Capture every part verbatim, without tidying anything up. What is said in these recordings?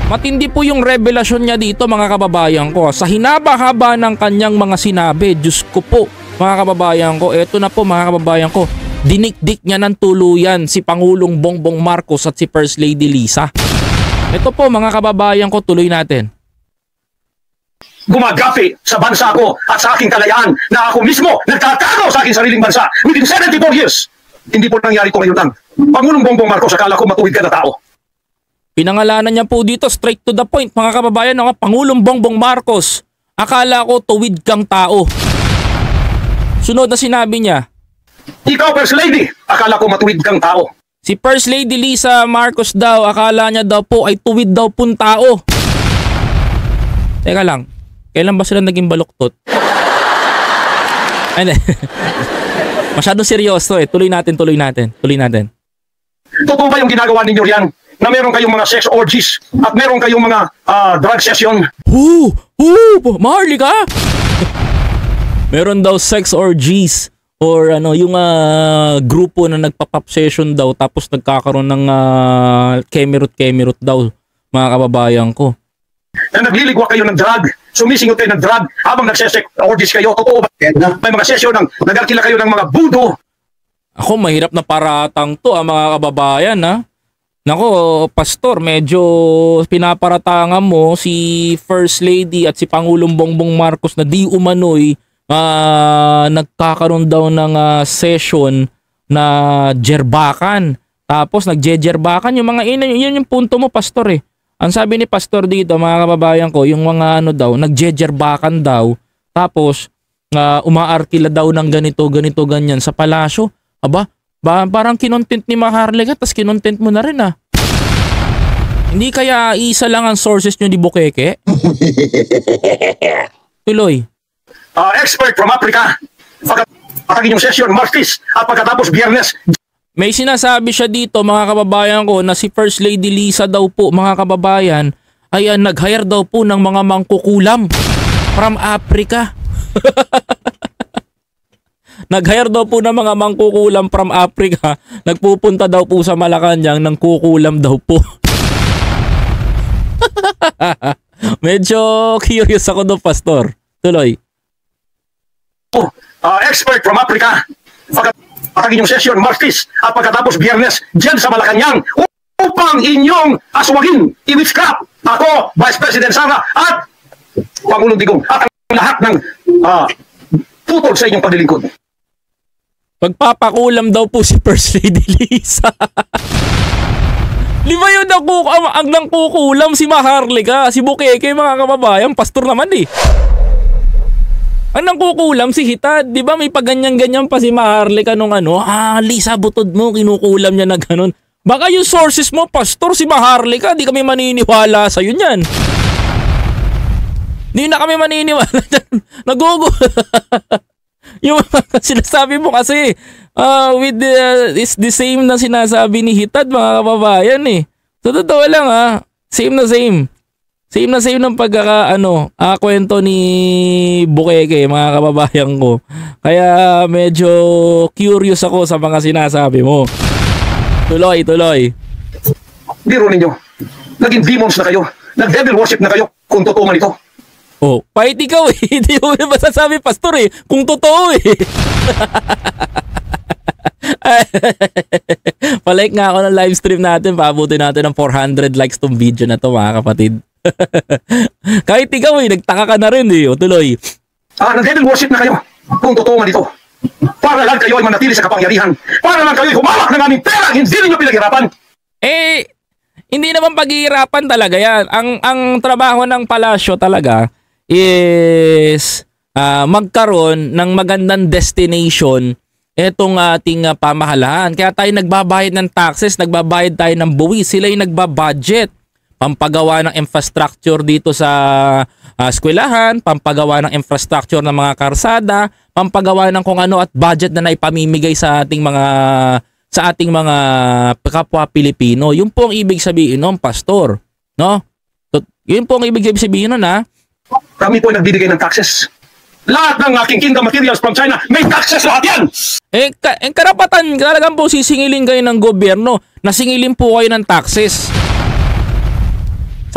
Matindi po yung revelasyon niya dito mga kababayan ko. Sa hinaba-haba ng kanyang mga sinabi, Diyos ko po mga kababayan ko, eto na po mga kababayan ko, dinikdik niya ng tuluyan si Pangulong Bongbong Marcos at si First Lady Liza. Ito po mga kababayan ko, tuloy natin. Gumagapi sa bansa ko at sa aking kalayaan na ako mismo nagtatago sa aking sariling bansa within seventy-four years. Hindi po nangyari ito ngayon lang. Pangulong Bongbong Marcos, akala ko matuwid ka na tao. Pinangalanan niya po dito, straight to the point mga kababayan, ng Pangulong Bongbong Marcos. Akala ko tuwid kang tao. Sunod na sinabi niya, ikaw, First Lady, akala ko matuwid kang tao. Si First Lady Liza Marcos daw, akala niya daw po ay tuwid daw pong tao. Teka lang, kailan ba sila naging baluktot? Ay, masyadong seryoso eh. Tuloy natin, tuloy natin, tuloy natin. Totoo ba yung ginagawa ninyo riyan? Na meron kayong mga sex orgies at meron kayong mga uh, drug session? Hoo! Hoo! Maharlika! Meron daw sex orgies or ano, yung uh, grupo na nagpa-pop session daw tapos nagkakaroon ng uh, kemerut-kemerut daw mga kababayan ko. Na nagliligwa kayo ng drug, sumisingot kayo ng drug habang nagse-sex orgies kayo. Totoo ba? May mga session ng nag-alkila kayo ng mga budo. Ako, mahirap na paratang to ah, mga kababayan ha. Nako, Pastor, medyo pinaparatangan mo si First Lady at si Pangulong Bongbong Marcos na di umano'y uh, nagkakaroon daw ng uh, session na jerbakan. Tapos nagjejerbakan yung mga ina, yun yung punto mo, Pastor eh. Ang sabi ni Pastor dito, mga kababayan ko, yung mga ano daw, nagjejerbakan daw. Tapos uh, umaarkila daw ng ganito, ganito, ganyan sa palasyo. Aba, Ba, parang kinontent ni Maharlika tapos kinontent mo na rin ah. Hindi kaya isa lang ang sources nyo ni Bukeke? Tuloy. Uh, expert from Africa. Pagkatapos yung session, Martis, at pagkatapos Biyernes. May sinasabi siya dito mga kababayan ko na si First Lady Liza daw po mga kababayan ay uh, nag-hire daw po ng mga mangkukulam from Africa. Nag-hire daw po ng mga mangkukulam from Africa. Nagpupunta daw po sa Malacanang ng kukulam daw po. Medyo curious ako doon, Pastor. Tuloy. Uh, expert from Africa. Pagkatapos yung session, Martis, at pagkatapos Biyernes, dyan sa Malacanang, upang inyong aswagin, i-witchcraft. Ako, Vice President Sara, at Pangulong Digong, at ang lahat ng uh, tutol sa inyong paglilingkod. Pagpapakulam daw po si First Lady Liza. Di ba yun ang, ang, ang nangkukulam si Maharlika, si Bukeke mga kababayan, pastor naman eh. Ang nangkukulam si Hitad, di ba may paganyan-ganyan pa si Maharlika nung ano, ah Liza butod mo, kinukulam niya na ganun. Baka yung sources mo, pastor, si Maharlika, di kami maniniwala sa'yo niyan. Di na kami maniniwala dyan. Nagugo. Yung sinasabi mo kasi uh, with the, uh, it's the same na sinasabi ni Hitad mga kababayan eh. So totoo lang ha, same na same. Same na same ng pagkaka ano, uh, kwento ni Bukeke mga kababayan ko. Kaya medyo curious ako sa mga sinasabi mo. Tuloy, tuloy. Biro ninyo, naging demons na kayo, nag-devil worship na kayo kung totoo man ito. Oh, kahit ikaw eh, hindi mo masasabi, Pastor eh, kung totoo eh. Palike nga ako ng live stream natin, paabutin natin ng four hundred likes tong video na to mga kapatid. Kahit ikaw eh, nagtaka ka na rin eh, o tuloy. Ah, nag-devil worship na kayo kung totoo man ito. Para lang kayo ay manatili sa kapangyarihan. Para lang kayo ay humawak ng aming pera, hindi ninyo pinaghirapan. Eh, hindi naman paghihirapan talaga yan. Ang, ang trabaho ng palasyo talaga is uh, magkaroon ng magandang destination etong ating uh, pamahalaan. Kaya tayo nagbabayad ng taxes, nagbabayad tayo ng buwis, sila yung nagbabudget. Pampagawa ng infrastructure dito sa uh, eskwelahan, pampagawa ng infrastructure ng mga karsada, pampagawa ng kung ano at budget na naipamimigay sa ating mga sa ating mga kapwa Pilipino. Yun po ang ibig sabihin ng pastor, no? Yun po ang ibig sabihin nun ha. Kami po nagbibigay ng taxes. Lahat ng aking kingdom materials from China, may taxes lahat yan! Eh, ka eh karapatan, talagang po sisingilin kayo ng gobyerno, nasingilin po kayo ng taxes.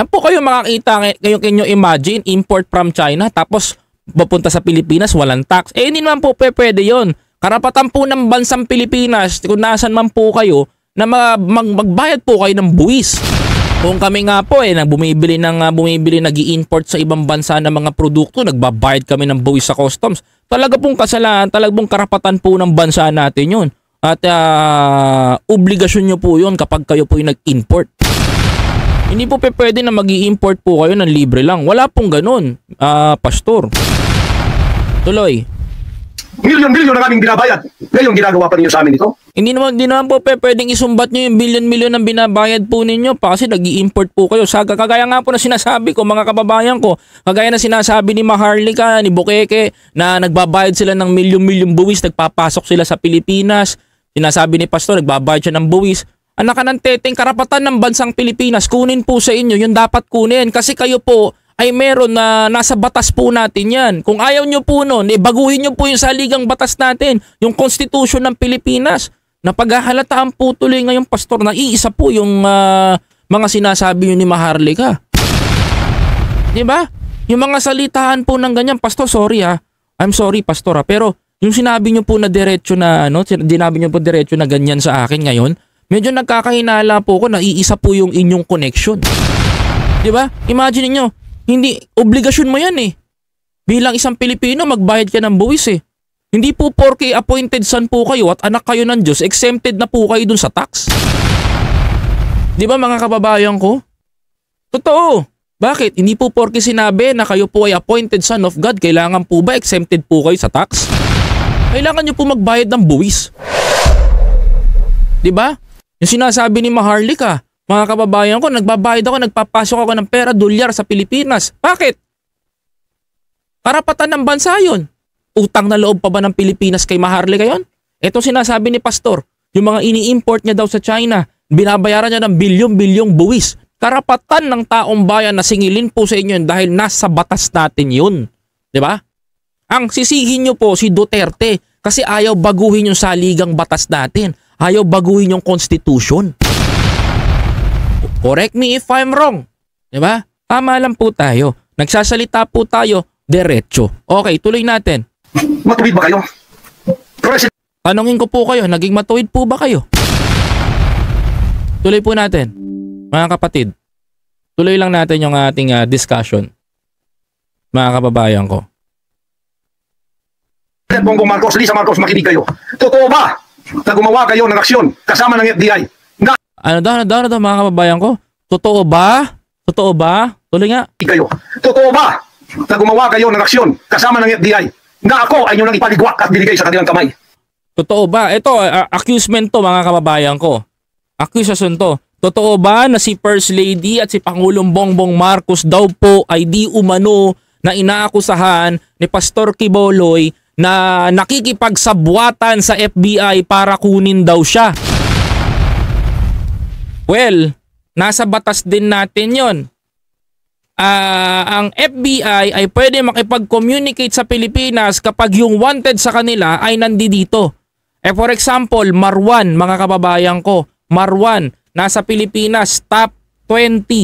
Saan po kayo makakita ngayon, can you imagine, import from China tapos papunta sa Pilipinas, walang tax? Eh, hindi naman po pwede yun. Karapatan po ng bansang Pilipinas, kung nasan man po kayo, na mag, mag, magbayad po kayo ng buwis. Kung kami nga po eh, nang bumibili ng uh, bumibili nag-i-import sa ibang bansa ng mga produkto, nagbabayad kami ng buwis sa customs. Talaga pong kasalanan, talaga pong karapatan po ng bansa natin 'yun. At uh, obligasyon nyo po 'yun kapag kayo po yung nag-import. Hindi po pwede na mag-i-import po kayo ng libre lang. Wala pong ganun, uh, pastor. Tuloy. Milyon-milyon ang aming binabayad. Ngayon ginagawa pa ninyo sa amin ito? Hindi naman, hindi naman po pwedeng isumbat nyo yung bilyon-milyon ng binabayad po ninyo pa kasi nag-i-import po kayo. Sa, kagaya nga po na sinasabi ko mga kababayan ko, kagaya na sinasabi ni Maharlika, ni Bukeke, na nagbabayad sila ng milyon-milyon buwis, nagpapasok sila sa Pilipinas. Sinasabi ni Pastor, nagbabayad siya ng buwis. Anak ka ng teteng, karapatan ng bansang Pilipinas, kunin po sa inyo, yung dapat kunin. Kasi kayo po ay meron na nasa batas po natin yan. Kung ayaw nyo po nun, eh, baguhin nyo po yung saligang batas natin, yung Constitution ng Pilipinas. Napaghahalataan po tuloy ngayong pastor na iisa po yung uh, mga sinasabi nyo ni Maharlika. Diba? Yung mga salitaan po ng ganyan, pastor, sorry ha. I'm sorry, pastor ha. Pero yung sinabi nyo po na diretso na, ano, sinabi nyo po diretso na ganyan sa akin ngayon, medyo nagkakahinala po ko na iisa po yung inyong connection. Diba? Imagine niyo, hindi, obligasyon mo yan eh. Bilang isang Pilipino, magbayad ka ng buwis eh. Hindi po porke appointed son po kayo at anak kayo ng Diyos, exempted na po kayo dun sa tax. Di ba mga kababayan ko? Totoo. Bakit? Hindi po porke sinabi na kayo po ay appointed son of God, kailangan po ba exempted po kayo sa tax? Kailangan nyo po magbayad ng buwis. Di ba? Yung sinasabi ni Maharlika, mga kababayan ko, nagbabayad ako, nagpapasok ako ng pera, dolyar sa Pilipinas. Bakit? Karapatan ng bansa yun. Utang na loob pa ba ng Pilipinas kay Maharlika yun? Ito sinasabi ni Pastor, yung mga ini-import niya daw sa China, binabayaran niya ng bilyon-bilyong buwis. Karapatan ng taong bayan na singilin po sa inyo yun dahil nasa batas natin yun. Diba? Ang sisihin nyo po si Duterte kasi ayaw baguhin yung saligang batas natin. Ayaw baguhin yung Constitution. Correct me if I'm wrong. Diba? Tama lang po tayo. Nagsasalita po tayo, diretso. Okay, tuloy natin. Matuwid ba kayo? President. Tanungin ko po kayo, naging matuwid po ba kayo? Tuloy po natin. Mga kapatid, tuloy lang natin yung ating uh, discussion. Mga kababayan ko. President Bongbong Marcos, Lisa Marcos, makinig kayo. Totoo ba na gumawa kayo ng aksyon kasama ng F B I? Na ano daw, ano daw, ano daw mga kababayan ko? Totoo ba? Totoo ba? Tuloy nga. Kayo. Totoo ba na gumawa kayo ng aksyon kasama ng F B I? Na ako ay nyo nang ipaligwak at binigay sa kanilang kamay. Totoo ba? Ito, uh, accusement to mga kababayan ko. Accusation to. Totoo ba na si First Lady at si Pangulong Bongbong Marcos daw po ay di umano na inaakusahan ni Pastor Quiboloy na nakikipagsabwatan sa F B I para kunin daw siya? Well, nasa batas din natin yon. Uh, ang F B I ay pwede makipag-communicate sa Pilipinas kapag yung wanted sa kanila ay nandito. Eh for example, Marwan, mga kababayan ko, Marwan, nasa Pilipinas, top twenty,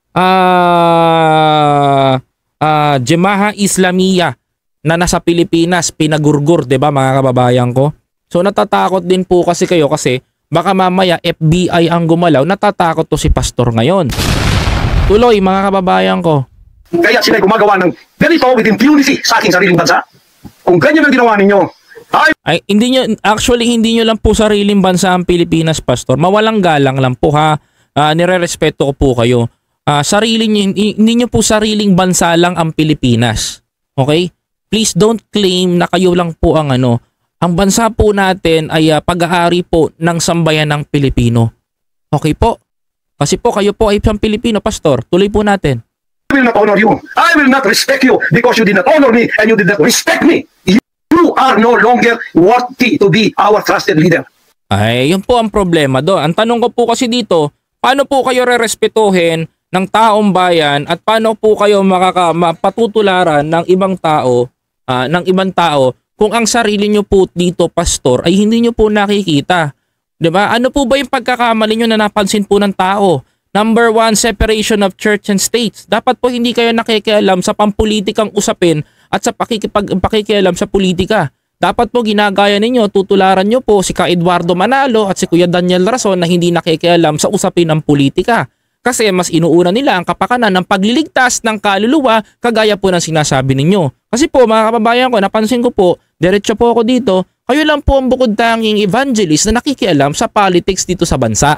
uh, uh, Jemaah Islamiyah na nasa Pilipinas, pinagurgur, diba mga kababayan ko? So natatakot din po kasi kayo kasi baka mamaya F B I ang gumalaw, natatakot to si Pastor ngayon. Tuloy mga kababayan ko. Kaya sila gumagawa ng ganito with impunity sa aking sariling bansa. Kung ganyan ang ginawa ninyo, ay... ay hindi nyo, actually hindi nyo lang po sariling bansa ang Pilipinas, Pastor. Mawalang galang lang po ha. Uh, nire-respeto ko po kayo. Uh, sarili nyo, hindi nyo po sariling bansa lang ang Pilipinas. Okay? Please don't claim na kayo lang po ang ano. Ang bansa po natin ay uh, pag-aari po ng sambayan ng Pilipino. Okay po? Kasi po kayo po ay isang Pilipino, Pastor. Tuloy po natin. I will not honor you. I will not respect you because you did not honor me and you did not respect me. You are no longer worthy to be our trusted leader. Ay, yun po ang problema do. Ang tanong ko po kasi dito, paano po kayo re-respetuhin ng taong bayan at paano po kayo makaka mapatutularan ng ibang tao, uh, ng ibang tao kung ang sarili nyo po dito, Pastor, ay hindi nyo po nakikita? Diba? Ano po ba yung pagkakamali nyo na napansin po ng tao? Number one, separation of church and states. Dapat po hindi kayo nakikialam sa pampulitikang usapin at sa pakikipag, pakikialam sa politika. Dapat po ginagaya ninyo, tutularan nyo po si Ka Eduardo Manalo at si Kuya Daniel Rason na hindi nakikialam sa usapin ng politika. Kasi mas inuuna nila ang kapakanan ng pagliligtas ng kaluluwa kagaya po ng sinasabi ninyo. Kasi po mga kababayan ko, napansin ko po, diretso po ako dito, kayo lang po ang bukod tanging evangelist na nakikialam sa politics dito sa bansa.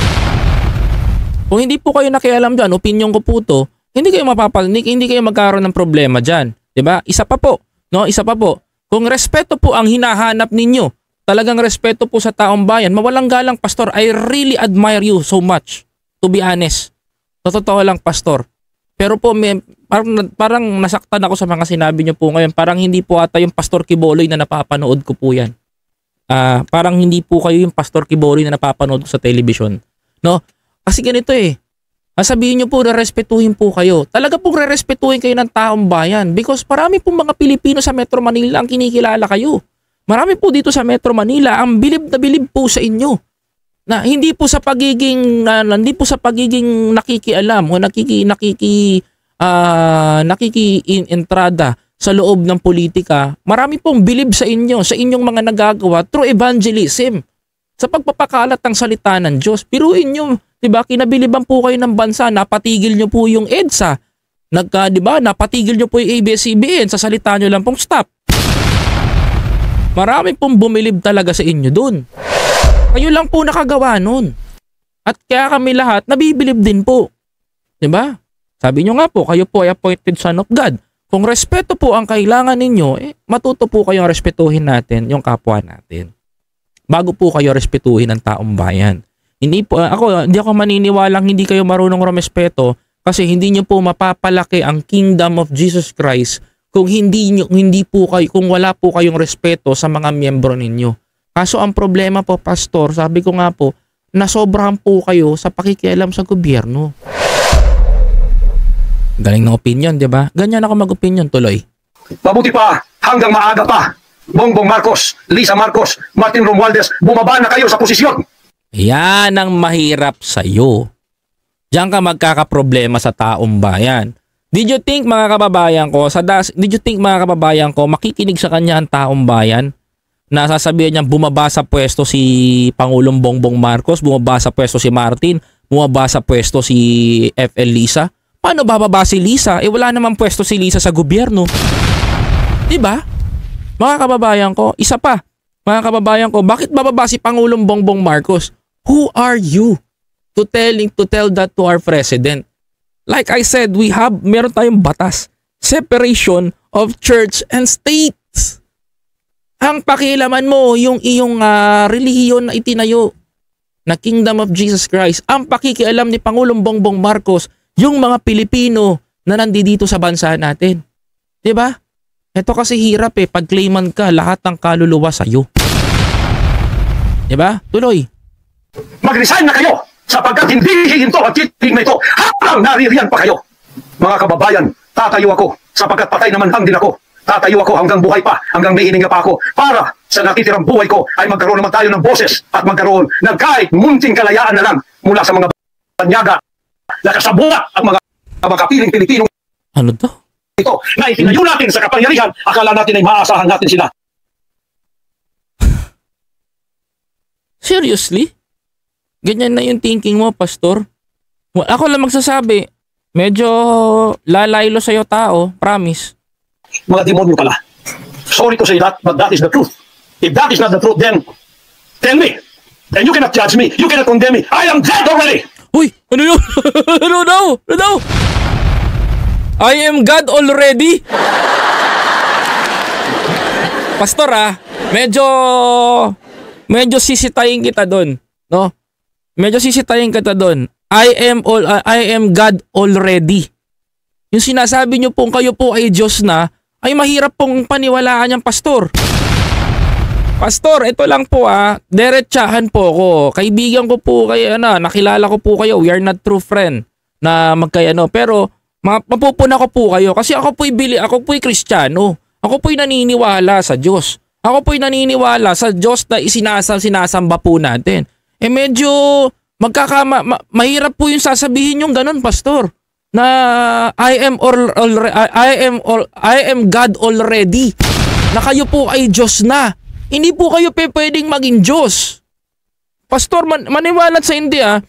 Kung hindi po kayo nakialam dyan, opinion ko po to, hindi kayo mapapalinik, hindi kayo magkaroon ng problema dyan. Diba? Isa pa po, no? Isa pa po. Kung respeto po ang hinahanap ninyo, talagang respeto po sa taong bayan, mawalang galang, Pastor, I really admire you so much. To be honest. Totoo lang, Pastor. Pero po, may, parang, parang nasaktan ako sa mga sinabi nyo po ngayon. Parang hindi po ata yung Pastor Kiboloy na napapanood ko po yan. Uh, parang hindi po kayo yung Pastor Kiboloy na napapanood ko sa television. No? Kasi ganito eh, sabihin nyo po na respetuhin po kayo. Talaga pong re-respetuhin kayo ng taong bayan because marami pong mga Pilipino sa Metro Manila ang kinikilala kayo. Marami po dito sa Metro Manila ang bilib na bilib po sa inyo. Na hindi po sa pagiging uh, hindi po sa pagiging nakikialam o nakiki nakiki uh, nakiki-entrada sa loob ng politika. Marami pong bilib sa inyo, sa inyong mga nagagawa through evangelism. Sa pagpapakalat ng salita ng Diyos. Piruin nyo, diba, kinabiliban po kayo ng bansa, napatigil nyo po yung EDSA. Nagka, diba, napatigil nyo po yung A B S C B N, sa salita nyo lang pong stop. Marami pong bumilib talaga sa inyo dun. Kayo lang po nakagawa nun. At kaya kami lahat, nabibilib din po. Diba? Sabi nyo nga po, kayo po ay appointed son of God. Kung respeto po ang kailangan ninyo, eh, matuto po kayong respetuhin natin yung kapwa natin. Bago po kayo respetuhin ng taong bayan. Hindi po ako hindi ako maniniwalang hindi kayo marunong rumespeto kasi hindi niyo po mapapalaki ang kingdom of Jesus Christ kung hindi niyo hindi po kayo kung wala po kayong respeto sa mga miyembro ninyo. Kaso ang problema po, Pastor, sabi ko nga po, nasobrahan po kayo sa pakikialam sa gobyerno. Galing ng opinion, 'di ba? Ganyan ako mag-opinion tuloy. Mabuti pa hanggang maaga pa. Bongbong Marcos, Lisa Marcos, Martin Romualdez, bumaba na kayo sa posisyon. Yan ang mahirap sa'yo. Diyan ka magkakaproblema sa taong bayan. Did you think mga kababayan ko, sa das, did you think mga kababayan ko, makikinig sa kanya ang taong bayan? Na sasabihin niya bumaba sa pwesto si Pangulong Bongbong Marcos, bumaba sa pwesto si Martin, bumaba sa pwesto si F L Lisa? Paano bababa si Lisa? Eh wala namang pwesto si Lisa sa gobyerno. Diba? Mga kababayan ko, isa pa, mga kababayan ko, bakit bababa si Pangulong Bongbong Marcos? Who are you to telling to tell that to our president? Like I said, we have, meron tayong batas, separation of church and states. Ang pakialaman mo, yung iyong uh, relihiyon na itinayo na Kingdom of Jesus Christ, ang pakikialam ni Pangulong Bongbong Marcos, yung mga Pilipino na nandito sa bansa natin. Diba? Ito kasi hirap eh, pag-claiman ka, lahat ng kaluluwa sa'yo. Diba? Tuloy. Mag-resign na kayo sapagkat hindi hihinto at titig na ito habang naririyan pa kayo. Mga kababayan, tatayo ako sapagkat patay naman lang din ako. Tatayo ako hanggang buhay pa, hanggang may hininga pa ako para sa natitirang buhay ko ay magkaroon naman tayo ng boses at magkaroon ng kahit munting kalayaan na lang mula sa mga banyaga na kasabuat ang mga makapiling Pilipino. Ano to? Ito na itinayo natin sa kapangyarihan, akala natin ay maaasahan natin sila. Seriously? Ganyan na yung thinking mo, Pastor? Well, ako lang magsasabi, medyo lalaylo sa'yo tao, promise. Mga demonyo pala. Sorry to say that, but that is the truth. If that is not the truth, then tell me. And you cannot judge me, you cannot condemn me. I am dead already! Uy! Ano yun? Ano daw? Ano daw? I am God already? Pastor ah, medyo medyo sisitayin kita doon, no? Medyo sisitayin kita doon. I am all uh, I am God already. Yung sinasabi niyo pong kayo po ay Diyos na, ay mahirap pong paniwalaan yung pastor. Pastor, ito lang po ah, diretsahan po ako. Kaibigan ko po kayo, ano, nakilala ko po kayo. We are not true friend na magkayano, pero mapupuna ko po kayo kasi ako po'y bili, ako po'y Kristiyano. Ako po'y naniniwala sa Diyos. Ako po'y naniniwala sa Diyos na isinasam, sinasamba po natin. Eh medyo Magkakama, ma, mahirap po yung sasabihin yung ganun, pastor. Na I am all, all I am all, I am God already. Na kayo po ay Diyos na. Hindi po kayo pe pwedeng maging Diyos. Pastor, man, maniwalat sa hindi ah.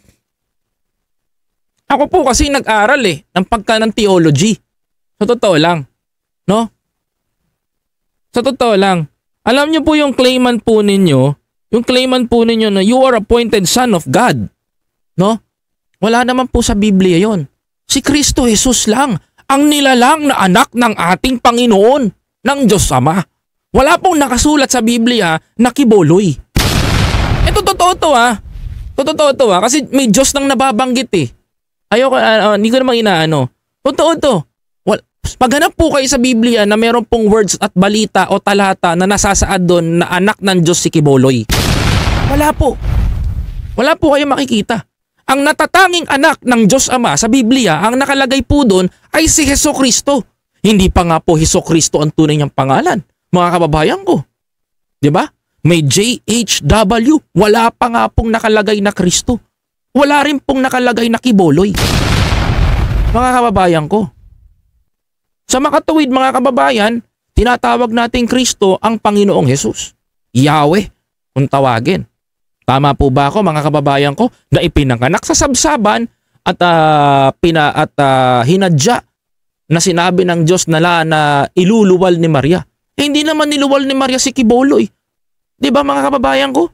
Ako po kasi nag-aral eh ng pagka ng theology. Sa totoo lang, no? Sa totoo lang. Alam niyo po yung claimant po ninyo, yung claimant po ninyo na you are appointed son of God. No? Wala naman po sa Biblia yon. Si Kristo Jesus lang ang nilalang na anak ng ating Panginoon, ng Diyos Ama. Wala pong nakasulat sa Biblia na kiboloy. Ito totoo to ah. Totoo to ah. Kasi may Diyos nang nababanggit eh. Ayoko, uh, uh, hindi ko naman inaano. Totoo to. Well, paghanap po kayo sa Biblia na meron pong words at balita o talata na nasasaad doon na anak ng Diyos si Kiboloy. Wala po. Wala po kayo makikita. Ang natatanging anak ng Diyos Ama sa Biblia, ang nakalagay po doon ay si Hesukristo. Hindi pa nga po Hesukristo ang tunay niyang pangalan, mga kababayan ko. Diba? May J H W, wala pa nga pong nakalagay na Kristo. Wala rin pong nakalagay na Kiboloy. Mga kababayan ko. Sa makatuwid mga kababayan, tinatawag nating Kristo ang Panginoong Hesus. Yahweh, kung tawagin. Tama po ba ako mga kababayan ko na ipinanganak sa sabsaban at uh, pina at uh, hinadya na sinabi ng Diyos na la na iluluwal ni Maria. Eh, hindi naman niluwal ni Maria si Kiboloy. 'Di ba mga kababayan ko?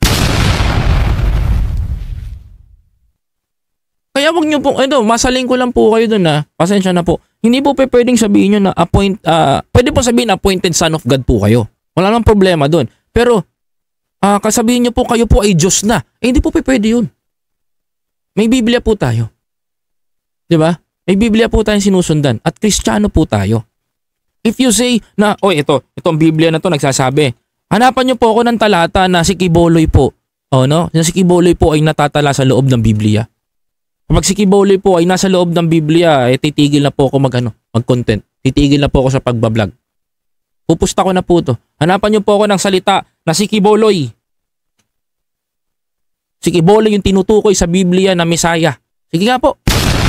Kaya wag niyo po, ano, masaling ko lang po kayo doon na, pasensya na po. Hindi po pe pwedeng sabihin niyo na appoint uh, pwede po sabihin appointed son of God po kayo. Wala nang problema doon. Pero Ah, uh, kasabihin niyo po kayo po ay Diyos na. Eh, hindi po pwede yun. May Biblia po tayo. 'Di ba? May Biblia po tayong sinusundan at Kristiyano po tayo. If you say na, oy, ito, itong Biblia na to nagsasabi, hanapan niyo po ako ng talata na si Kiboloy po. Oh, no? Na si Kiboloy po ay natatala sa loob ng Biblia. Kapag si Kiboloy po ay nasa loob ng Biblia, eh titigil na po ako mag-ano, mag-content. Titigil na po ako sa pagbablog. Pupusta ko na po to. Hanapan niyo po ako ng salita na si Kiboloy. Si Kiboloy yung tinutukoy sa Biblia na Mesaya. Sige nga po.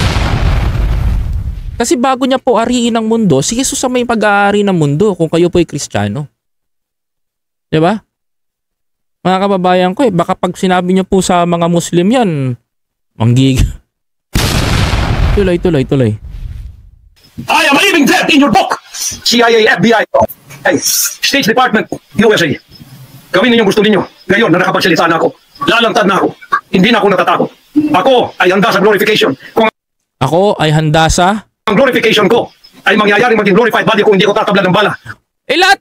Kasi bago niya po ariin ang mundo, si Jesus ang may pag-aari ng mundo kung kayo po ay Kristiyano. Diba? Mga kababayan ko eh, baka pag sinabi niyo po sa mga Muslim yan, manggig. Tuloy, tuloy, tuloy. I am leaving that in your book. C I A, F B I, State Department, U S A. Gawin ninyong gusto ninyo. Ngayon na nakapagsalita na ako, lalantad na ako. Hindi na ako natatakot. Ako ay handa sa glorification. Kung Ako ay handa sa? Ang glorification ko ay mangyayaring maging glorified body kung hindi ko tatablan ng bala. Eh lahat!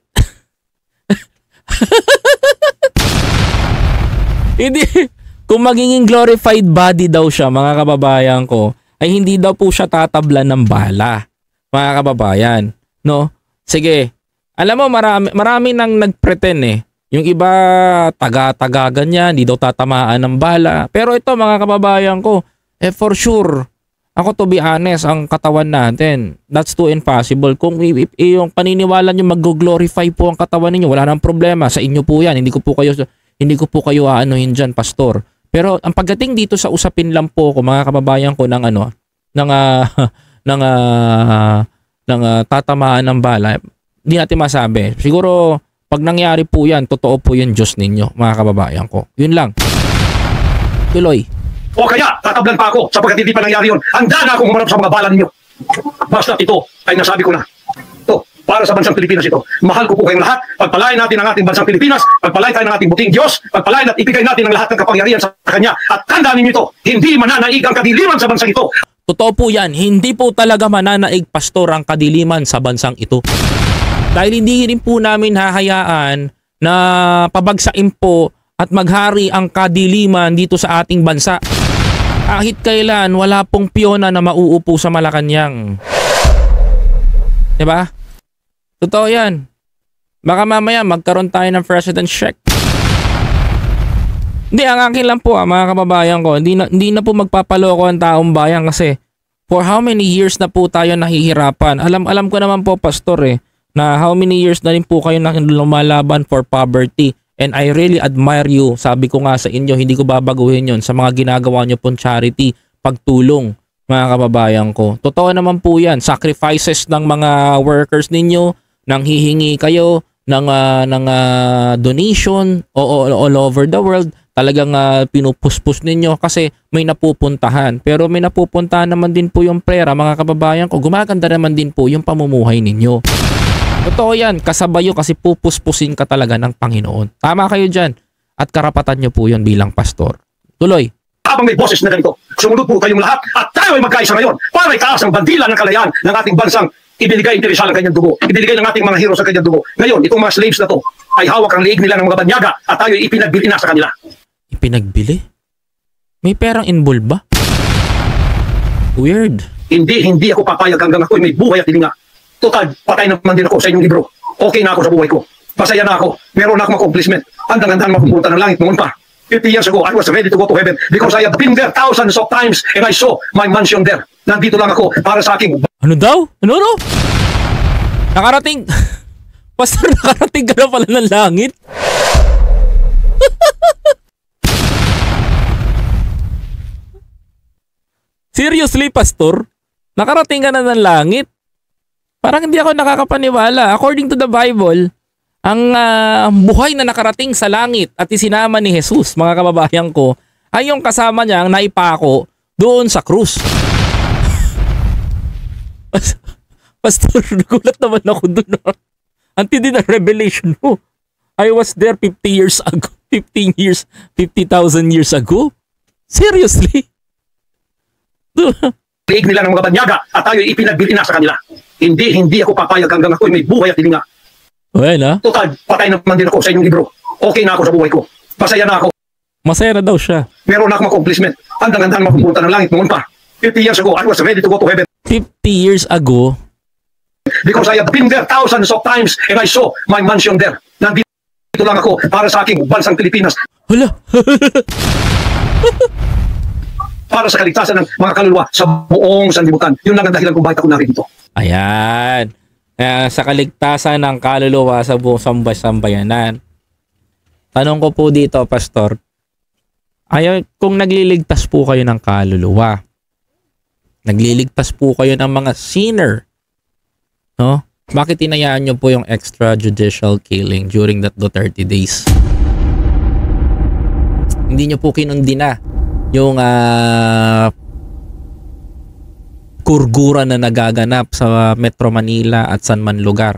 Hindi. Kung magiging glorified body daw siya, mga kababayan ko, ay hindi daw po siya tatablan ng bala. Mga kababayan. No? Sige. Alam mo, marami, marami nang nagpretend eh. Yung iba, taga-taga ganyan, hindi daw tatamaan ng bala. Pero ito, mga kababayan ko, eh for sure, ako to be honest, ang katawan natin, that's too impossible. Kung i- i- yung paniniwala nyo mag-glorify po ang katawan ninyo, wala nang problema. Sa inyo po yan. Hindi ko po kayo, hindi ko po kayo aanuhin dyan, pastor. Pero ang pagdating dito sa usapin lang po ko, mga kababayan ko, ng ano, ng, uh, ng, uh, ng uh, tatamaan ng bala, hindi natin masabi. Siguro, pag nangyari po yan, totoo po yung Diyos ninyo, mga kababayan ko. Yun lang. Tuloy. O kaya, tatablan pa ako sapagkat hindi pa nangyari yun. Handa na akong humarap sa mga bala ninyo. Basta ito ay nasabi ko na. Ito, para sa bansang Pilipinas ito. Mahal ko po kayong lahat. Pagpalain natin ang ating bansang Pilipinas. Pagpalain tayo ng ating buting Diyos. Pagpalain at ibigay natin ang lahat ng kapangyarihan sa Kanya. At tandaan ninyo ito, hindi mananaig ang kadiliman sa bansang ito. Totoo po yan. Hindi po talaga mananaig, pastor, ang kadiliman sa bansang ito. Dahil hindi rin po namin hahayaan na pabagsain po at maghari ang kadiliman dito sa ating bansa. Kahit kailan, wala pong piyona na mauupo sa Malacanang. Diba? Totoo yan. Baka mamaya magkaroon tayo ng president check. Hindi, ang akin lang po ah, mga kababayan ko, hindi na, hindi na po magpapaloko ang taong bayan kasi for how many years na po tayo nahihirapan. Alam, alam ko naman po, pastor eh, na how many years na rin po kayo na lumalaban for poverty. And I really admire you. Sabi ko nga sa inyo, hindi ko babaguhin yon sa mga ginagawa nyo pong charity, pagtulong, mga kababayan ko. Totoo naman po yan. Sacrifices ng mga workers ninyo, nang hihingi kayo ng, uh, ng uh, donation all, all over the world. Talagang uh, pinupuspos ninyo kasi may napupuntahan. Pero may napupuntahan naman din po yung pera, mga kababayan ko. Gumaganda naman din po yung pamumuhay ninyo. Totoo yan, kasabay yun kasi pupuspusin ka talaga ng Panginoon. Tama kayo dyan. At karapatan nyo po yun bilang pastor. Tuloy. Habang may boses na ganito, sumunod po kayong lahat at tayo ay magkaisa ngayon para itaas ang bandila ng kalayaan ng ating bansang ibinigay ng Rizal ang kanyang dugo. Ibinigay ng ating mga hero sa kanyang dugo. Ngayon, itong mga slaves na to ay hawak ang liig nila ng mga banyaga at tayo ay ipinagbili na sa kanila. Ipinagbili? May perang involved ba? Weird. Hindi, hindi ako papayag hanggang ako ay may buhay at hilinga. Total, patay naman din ako sa inyong libro. Okay na ako sa buhay ko. Masaya na ako. Meron na akong accomplishment. Handang-handang mapupunta ng langit noon pa. fifty years ago, I was ready to go to heaven because I have been there thousands of times and I saw my mansion there. Nandito lang ako para sa aking... Ano daw? Ano, ano? Nakarating... Pastor, nakarating ka na pala ng langit? Seriously, Pastor? Nakarating ka na ng langit? Parang hindi ako nakakapaniwala. According to the Bible, ang uh, buhay na nakarating sa langit at isinama ni Jesus, mga kababayan ko, ay yung kasama niya ang naipako doon sa krus. Pastor, nagulat naman ako doon. Until din ang revelation mo. I was there fifty years ago. fifteen years, fifty thousand years ago? Seriously? Liig nila ng mga banyaga at tayo ipinagbili na sa kanila. Hindi, hindi ako papayag hanggang ako may buhay at hilinga. Well, ha? Total, patay naman din ako sa inyong libro. Okay na ako sa buhay ko. Masaya na ako. Masaya na daw siya. Meron na akong accomplishment. Handang-handang mapupunta ng langit noon pa. fifty years ago, I was ready to go to heaven. fifty years ago? Because I have been there thousands of times and I saw my mansion there. Nandito lang ako para sa aking bansang Pilipinas. Hala! Para sa kaligtasan ng mga kaluluwa sa buong sanlibutan. Yun lang ang dahilan kung bakit ako narito. Ayan. Uh, sa kaligtasan ng kaluluwa sa buong sambay-sambayanan. Tanong ko po dito, Pastor. Ayaw, kung nagliligtas po kayo ng kaluluwa, nagliligtas po kayo ng mga sinner, no? Bakit tinayaan nyo po yung extrajudicial killing during that thirty days? Hindi nyo po kinundi na yung uh, kurgura na nagaganap sa Metro Manila at San Man lugar.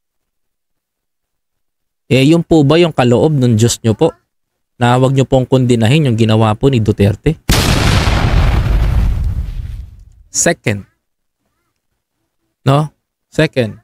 Eh, yun po ba yung kaloob ng Diyos nyo po? Na huwag nyo pong kundinahin yung ginawa po ni Duterte? Second. No? Second.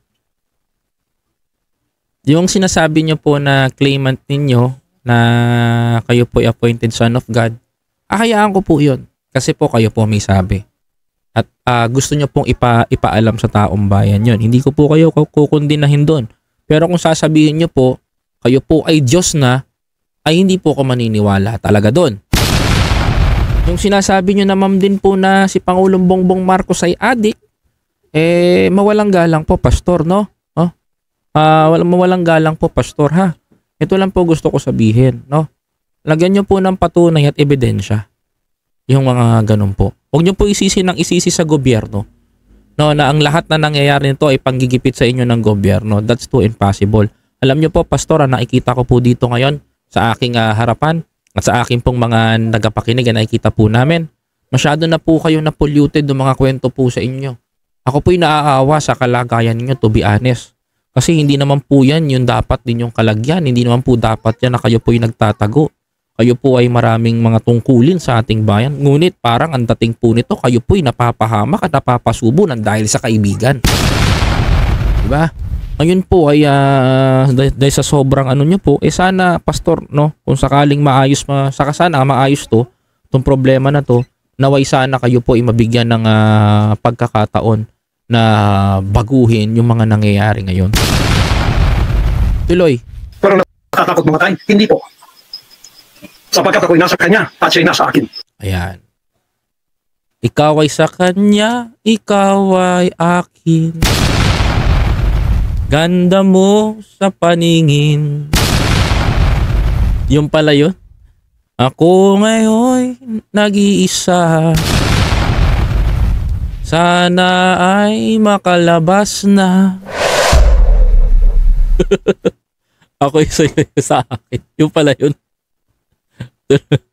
Yung sinasabi nyo po na claimant ninyo na kayo po appointed son of God, ahayaan ko po yun. Kasi po kayo po may sabi. At uh, gusto nyo pong ipa, ipaalam sa taong bayan yun. Hindi ko po kayo kukundinahin doon. Pero kung sasabihin nyo po, kayo po ay Diyos na, ay hindi po ko maniniwala talaga doon. Yung sinasabi nyo naman din po na si Pangulong Bongbong Marcos ay adik, eh mawalang galang po, Pastor, no? Oh? Uh, mawalang galang po, Pastor, ha? Ito lang po gusto ko sabihin, no? Lagyan nyo po ng patunay at ebidensya. Yung mga ganun po. Huwag nyo po isisi ng isisi sa gobyerno. No, na ang lahat na nangyayari nito ay panggigipit sa inyo ng gobyerno. That's too impossible. Alam nyo po, Pastor, nakikita ko po dito ngayon sa aking uh, harapan at sa aking pong mga nagapakinig na nakikita po namin. Masyado na po kayo na polluted ng mga kwento po sa inyo. Ako po'y naaawa sa kalagayan ninyo, to be honest. Kasi hindi naman po yan yung dapat din yung kalagyan. Hindi naman po dapat yan na kayo po'y nagtatago. Kayo po ay maraming mga tungkulin sa ating bayan. Ngunit parang ang dating po nito, kayo po'y napapahamak at napapasubo ng dahil sa kaibigan. Diba? Ngayon po ay uh, dahil, dahil sa sobrang ano nyo po, eh sana, Pastor, no, kung sakaling maayos, ma, saka sana maayos to, itong problema na to, naway sana kayo po ay mabigyan ng uh, pagkakataon na baguhin yung mga nangyayari ngayon. Tuloy. Pero natatakot mamatay? Hindi po. Sapagkat ako'y nasa kanya at siya'y nasa akin. Ayan. Ikaw ay sa kanya, ikaw ay akin. Ganda mo sa paningin. Yung pala yun. Ako ngayon nag-iisa. Sana ay makalabas na. Ako isa sa akin. Yung pala yun.